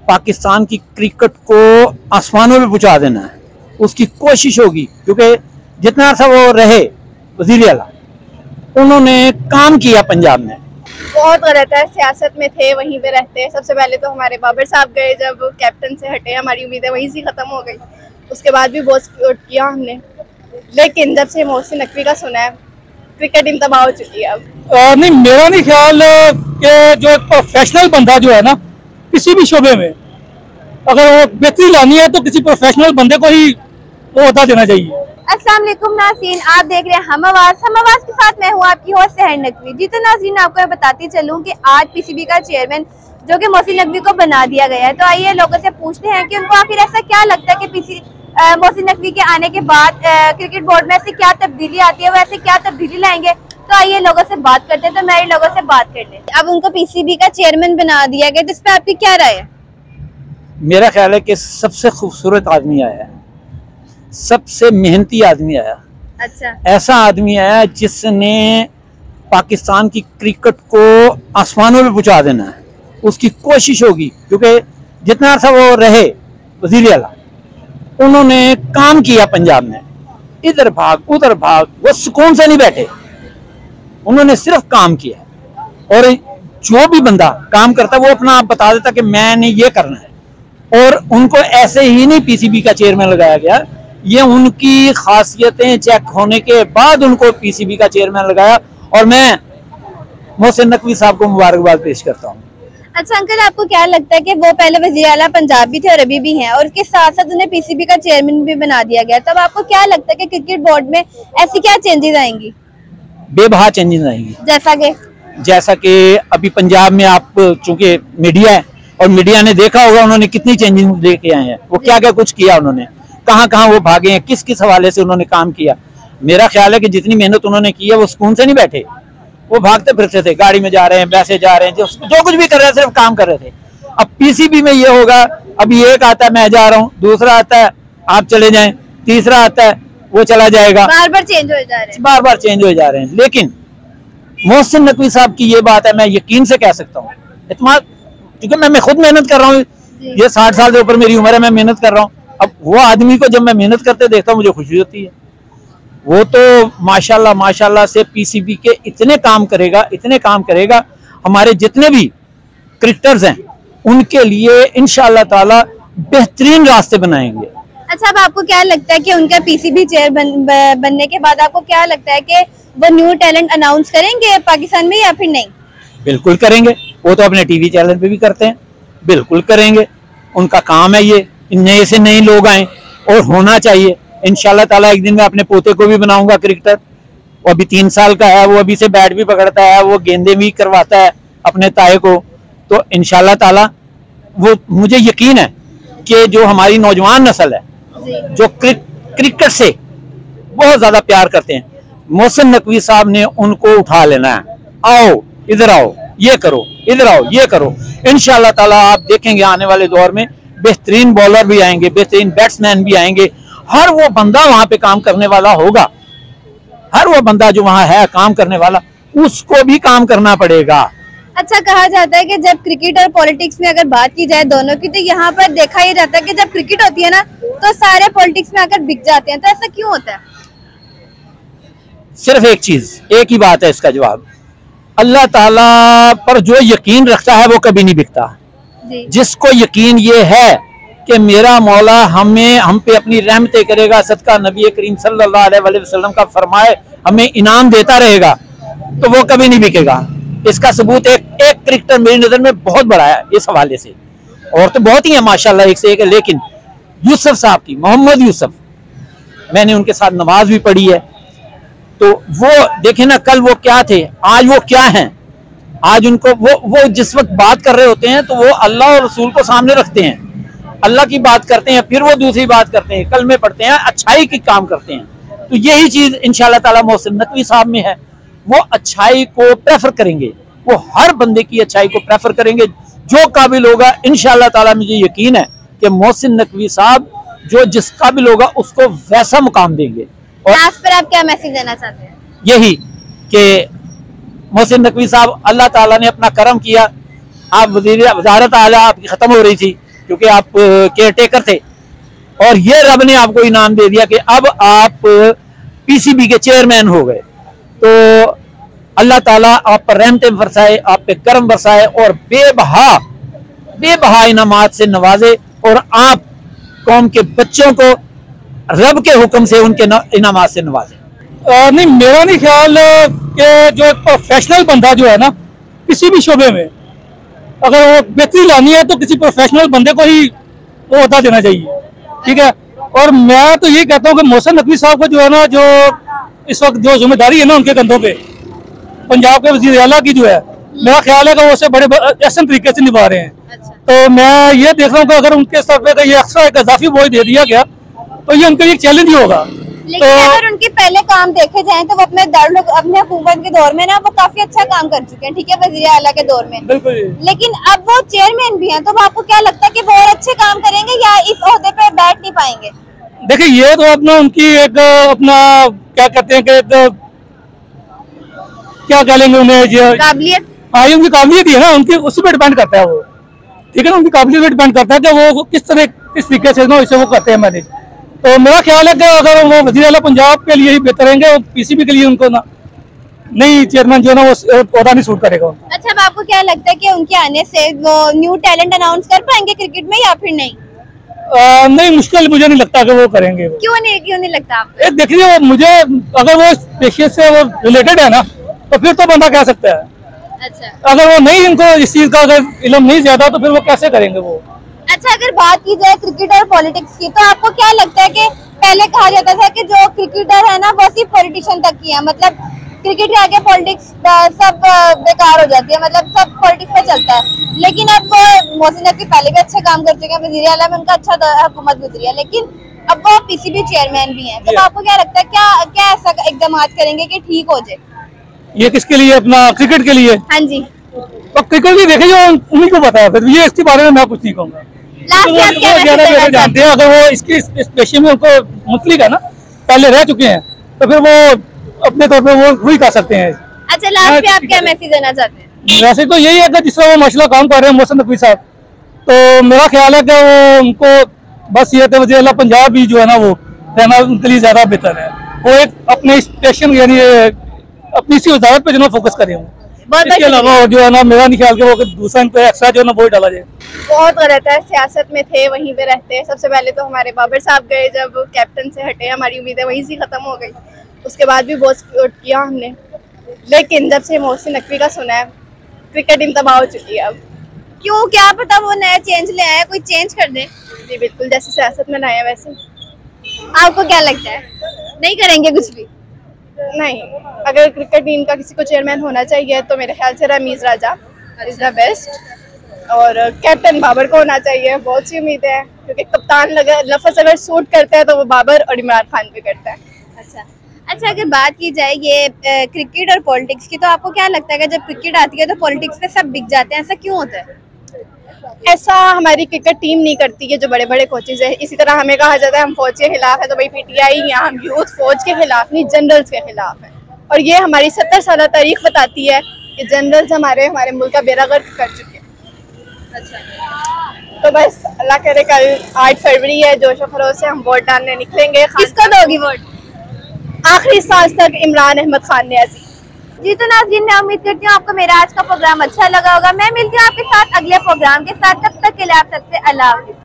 पाकिस्तान की क्रिकेट को आसमानों में पहुंचा देना है, उसकी कोशिश होगी। क्योंकि जितना अर्सा वो रहे वजीर आला, उन्होंने काम किया पंजाब में। बहुत गलत है, सियासत में थे वहीं पे रहते हैं। सबसे पहले तो हमारे बाबर साहब गए, जब कैप्टन से हटे हमारी उम्मीदें वहीं से खत्म हो गई। उसके बाद भी बहुत सपोर्ट किया हमने, लेकिन जब से मोहसिन नकवी का सुना है क्रिकेट इंतबाह हो चुकी है अब। नहीं, मेरा नहीं ख्याल कि जो एक प्रोफेशनल बंदा जो है ना किसी भी शोबे में, अगर वो बेहतरी लानी है तो किसी प्रोफेशनल बंदे को ही वो अहदा देना चाहिए। अस्सलाम वालेकुम नाज़रीन, आप देख रहे हैं हम आवाज के साथ मैं हूँ आपकी होस्ट सहर नकवी जी। तो नाज़रीन, आपको मैं बताती चलूँ कि आज पीसीबी का चेयरमैन जो कि मोहसिन नकवी को बना दिया गया है। तो आइए लोगों से पूछते हैं कि उनको आखिर ऐसा क्या लगता है कि मोहसिन नकवी के आने के बाद क्रिकेट बोर्ड में ऐसी क्या तब्दीली आती है, वो ऐसे क्या तब्दीली लाएंगे। तो आइए लोगों से बात करते हैं। तो मेरे लोगों से बात करते हैं। अब उनको पीसीबी का चेयरमैन बना दिया गया, तो इस पर आपकी क्या राय है? मेरा ख्याल है कि सबसे खूबसूरत आदमी आया है, सबसे मेहनती आदमी आया। अच्छा, ऐसा आदमी आया जिसने पाकिस्तान की क्रिकेट को आसमानों में पहुंचा देना है, उसकी कोशिश होगी। क्योंकि जितना अर्सा वो रहे वजीर आला, उन्होंने काम किया पंजाब में। इधर भाग उधर भाग, वो सुकून से नहीं बैठे, उन्होंने सिर्फ काम किया। और जो भी बंदा काम करता वो अपना आप बता देता कि मैंने ये करना है। और उनको ऐसे ही नहीं पीसीबी का चेयरमैन लगाया गया, ये उनकी खासियतें चेक होने के बाद उनको पीसीबी का चेयरमैन लगाया। और मैं मोहसिन नकवी साहब को मुबारकबाद पेश करता हूँ। अच्छा अंकल, आपको क्या लगता है कि वो पहले वज़ीर आला पंजाब भी थे और अभी भी हैं, और उसके साथ साथ उन्हें पीसीबी का चेयरमैन भी बना दिया गया, तब आपको क्या लगता है कि क्रिकेट बोर्ड में ऐसी क्या चेंजेस आएंगी? बेबहा चेंजेस आएंगी। जैसा कि अभी पंजाब में आप चूंकि मीडिया है और मीडिया ने देखा होगा उन्होंने कितनी चेंजेस लेके आए हैं, वो क्या क्या कुछ किया उन्होंने, कहाँ कहाँ वो भागे हैं, किस किस हवाले से उन्होंने काम किया। मेरा ख्याल है कि जितनी मेहनत उन्होंने की है वो सुकून से नहीं बैठे, वो भागते फिरते थे, गाड़ी में जा रहे हैं, वैसे जा रहे हैं, जो कुछ भी कर रहे हैं सिर्फ काम कर रहे थे। अब पीसीबी में ये होगा, अभी एक आता है मैं जा रहा हूँ, दूसरा आता है आप चले जाएं, तीसरा आता है वो चला जाएगा, बार बार चेंज हो जा रहे हैं, बार बार चेंज हो जा रहे हैं। लेकिन मोहसिन नकवी साहब की ये बात है, मैं यकीन से कह सकता हूँ, इत्मीनान, क्योंकि मैं खुद मेहनत कर रहा हूँ, ये 60 साल से ऊपर मेरी उम्र है, मैं मेहनत कर रहा हूँ। अब वो आदमी को जब मैं मेहनत करते देखता हूँ मुझे खुशी होती है। वो तो माशाल्लाह माशाल्लाह से पीसीबी के इतने काम करेगा, हमारे जितने भी क्रिकेटर्स हैं उनके लिए इंशाअल्लाह ताला बेहतरीन रास्ते बनाएंगे। अच्छा, अब आपको क्या लगता है कि उनका पीसीबी चेयर बनने के बाद आपको क्या लगता है कि वो न्यू टैलेंट अनाउंस करेंगे पाकिस्तान में या फिर नहीं? बिल्कुल करेंगे, वो तो अपने टीवी चैनल पे भी करते हैं, बिल्कुल करेंगे, उनका काम है ये। नए से नए लोग आए और होना चाहिए। इंशाल्लाह ताला एक दिन मैं अपने पोते को भी बनाऊंगा क्रिकेटर, वो अभी 3 साल का है, वो अभी से बैट भी पकड़ता है, वो गेंदे भी करवाता है अपने ताए को। तो इंशाल्लाह ताला वो, मुझे यकीन है कि जो हमारी नौजवान नस्ल है जो क्रिकेट से बहुत ज्यादा प्यार करते हैं, मोहसिन नकवी साहब ने उनको उठा लेना है। आओ इधर आओ, ये करो, इधर आओ, ये करो। इंशाल्लाह ताला आप देखेंगे आने वाले दौर में बेहतरीन बॉलर भी आएंगे, बेहतरीन बैट्समैन भी आएंगे। हर वो बंदा वहां पे काम करने वाला होगा, हर वो बंदा जो वहां है काम करने वाला, उसको भी काम करना पड़ेगा। अच्छा, कहा जाता है कि जब क्रिकेट और पॉलिटिक्स में अगर बात की जाए दोनों की, तो यहाँ पर देखा ही जाता है कि जब क्रिकेट होती है ना तो सारे पॉलिटिक्स में आकर बिक जाते हैं। तो ऐसा क्यों होता है? सिर्फ एक चीज, एक ही बात है इसका जवाब, अल्लाह ताला पर जो यकीन रखता है वो कभी नहीं बिकता। जिसको यकीन ये है कि मेरा मौला हम पे अपनी रहमतें करेगा, सदका नबी करीम सल्लल्लाहु अलैहि वसल्लम का फरमाए हमें इनाम देता रहेगा, तो वो कभी नहीं बिकेगा। इसका सबूत एक क्रिकेटर मेरी नजर में बहुत बड़ा है इस हवाले से, और तो बहुत ही है माशाल्लाह, एक से एक है। लेकिन यूसुफ साहब की, मोहम्मद यूसुफ, मैंने उनके साथ नमाज भी पढ़ी है, तो वो देखे ना, कल वो क्या थे, आज वो क्या हैं। आज उनको वो जिस वक्त बात कर रहे होते हैं तो वो अल्लाह और रसूल को सामने रखते हैं, अल्लाह की बात करते हैं, फिर वो दूसरी बात करते हैं, कलमे पढ़ते हैं, अच्छाई की काम करते हैं। तो यही चीज इंशाअल्लाह ताला मोहसिन नकवी साहब में है, वो अच्छाई को प्रेफर करेंगे, वो हर बंदे की अच्छाई को प्रेफर करेंगे जो काबिल होगा। इंशाअल्लाह ताला मुझे यकीन है कि मोहसिन नकवी साहब जो जिस काबिल होगा उसको वैसा मुकाम देंगे। और लास्ट पर आप क्या मैसेज देना चाहते हैं? यही कि मोहसिन नकवी साहब, अल्लाह ताला ने अपना करम किया, आप वजारत आला आपकी खत्म हो रही थी, क्योंकि आप केयर टेकर थे, और ये रब ने आपको इनाम दे दिया कि अब आप पीसीबी के चेयरमैन हो गए। तो अल्लाह ताला आप पर रहमतें बरसाए, आप पे करम बरसाए और बेबहा इनामात से नवाजे, और आप कौम के बच्चों को रब के हुक्म से उनके इनामात से नवाजे। नहीं, मेरा नहीं ख्याल कि जो एक प्रोफेशनल बंदा जो है ना किसी भी शोबे में, अगर वो बेहतरी लानी है तो किसी प्रोफेशनल बंदे को ही वो अहदा देना चाहिए, ठीक है। और मैं तो यही कहता हूँ कि मोहसिन नकवी साहब को जो है ना, जो इस वक्त जो जिम्मेदारी है ना उनके कंधों पे, पंजाब के वजीर आला की जो है, मेरा ख्याल है कि वो उसे बड़े अहसन तरीके से निभा रहे हैं। तो मैं ये देख रहा हूँ कि अगर उनके सर पे ये एक्स्ट्रा एक इजाफी बोझ दे दिया गया तो ये उनके लिए एक चैलेंज ही होगा। लेकिन अगर उनके पहले काम देखे जाएं तो वो अपने हुकूमत के दौर में ना वो काफी अच्छा काम कर चुके हैं, ठीक है, वजीर आला के दौर में। बिल्कुल। लेकिन अब वो चेयरमैन भी हैं, तो आपको क्या लगता है कि वो और अच्छे काम करेंगे या इस ओहदे पे बैठ नहीं पाएंगे? देखिए, ये तो अपना उनकी एक अपना क्या कहते हैं कि क्या कह लेंगे उन्हें, काबिलियत। हाँ, ये उनकी काबिलियत ही है ना, उनकी उसी पे डिपेंड करता है वो, ठीक है ना, उनकी काबिलियत पे डिपेंड करता है कि वो किस तरीके से ना इसे वो करते हैं मैनेज। तो मेरा ख्याल है कि अगर वो वज़ीर आला पंजाब के लिए ही बेहतर रहेंगे, पीसीबी के लिए उनको ना नई चेयरमैन जो है ना वो पौधा नहीं सूट करेगा। अच्छा, अब आपको क्या लगता है कि उनके आने से वो न्यू टैलेंट अनाउंस कर पाएंगे क्रिकेट में या फिर नहीं? नहीं, मुश्किल मुझे नहीं लगता कि वो करेंगे। क्यों नहीं लगता आपको? देखिए, मुझे अगर वो इस पेशे से वो रिलेटेड है ना तो फिर तो बंदा कह सकता है। अच्छा, अगर वो नहीं, इनको इस चीज का अगर इल्म नहीं ज्यादा तो फिर वो कैसे करेंगे वो। अच्छा, अगर बात की जाए क्रिकेट और पॉलिटिक्स की, तो आपको क्या लगता है कि पहले कहा जाता था कि जो क्रिकेटर है ना वो सिर्फ पॉलिटिशियन तक की है, मतलब क्रिकेट के आगे पॉलिटिक्स सब बेकार हो जाती है, मतलब सब पॉलिटिक्स पे चलता है। लेकिन अब वो मोहसिन नकवी पहले भी अच्छे काम कर चुके हैं, वजीर आला में उनका अच्छा हुकूमत गुजरी है, लेकिन अब वो पीसीबी चेयरमैन भी हैं। तो आपको क्या लगता है क्या ऐसा इकदाम करेंगे कि ठीक हो जाए? ये किसके लिए? अपना क्रिकेट के लिए? हाँ जी। तो क्रिकेट भी देखे जो उन्हीं को पता है, फिर ये इसके बारे में मैं कुछ नहीं कहूँगा। जानते हैं, अगर वो इस पेशे में उनको मुतलिक है ना, पहले रह चुके हैं, तो फिर वो अपने तौर पे वो वही कर सकते हैं। अच्छा, लास्ट पे आप क्या मैसेज देना चाहते हैं? वैसे तो यही है कि जिस तरह वो माशाल्लाह काम कर रहे हैं मोहसिन नकवी साहब, तो मेरा ख्याल है कि वो उनको बस ये वज़ीर आला पंजाब भी जो है ना वो रहना उनके लिए ज्यादा बेहतर है। वो एक अपने इस पैशन यानी अपनी इसी वजारत पे जो ना फोकस करें। इसके अलावा जो है ना, मेरा नहीं ख्याल कि वो दूसरा इन पे एक्स्ट्रा जो है ना वो डाला जाए। बहुत गलत है, सियासत में थे वहीं पे रहते हैं। सबसे पहले तो हमारे बाबर साहब गए, जब कैप्टन से हटे हमारी उम्मीदें वहीं से खत्म हो गई। उसके बाद भी बहुत सपोर्ट किया हमने, लेकिन जब से मोहसिन नकवी का सुना है क्रिकेट इंतबाह हो चुकी है। अब क्यों, क्या पता वो नया चेंज ले आया, कोई चेंज कर दे। जी बिल्कुल, जैसे सियासत में लाए वैसे। आपको क्या लगता है, नहीं करेंगे कुछ भी? नहीं, अगर क्रिकेट टीम का किसी को चेयरमैन होना चाहिए तो मेरे ख्याल से Ramiz Raja is the best, और कैप्टन बाबर को होना चाहिए। बहुत सी उम्मीदें हैं, क्योंकि कप्तान लफ्ज़ अगर सूट करता है तो वो बाबर और इमरान खान पे करता है। अच्छा, अगर बात की जाए ये क्रिकेट और पॉलिटिक्स की, तो आपको क्या लगता है कि जब क्रिकेट आती है तो पॉलिटिक्स पे सब बिक जाते हैं, ऐसा क्यों होता है? ऐसा हमारी क्रिकेट टीम नहीं करती है, जो बड़े बड़े कोचेज है। इसी तरह हमें कहा जाता है हम फौज के खिलाफ है, तो भाई पीटीआई या हम यूथ फौज के खिलाफ नहीं, जनरल्स के खिलाफ है। और ये हमारी 70 साल तारीख बताती है कि जनरल्स हमारे मुल्क का बेड़ा गर्क कर चुके हैं। अच्छा, तो बस अल्लाह करे, कल 8 फरवरी है, जोश और खरोश से हम वोट डालने निकलेंगे। किसको दोगी वोट? आखिरी सांस तक इमरान अहमद खान न्याज़ी। जी, तो नाज़रीन, मैं उम्मीद करती हूँ आपको मेरा आज का प्रोग्राम अच्छा लगा होगा। मैं मिलती हूँ आपके साथ अगले प्रोग्राम के साथ, तब तक के लिए आप सबसे अल्लाह हाफ़िज़।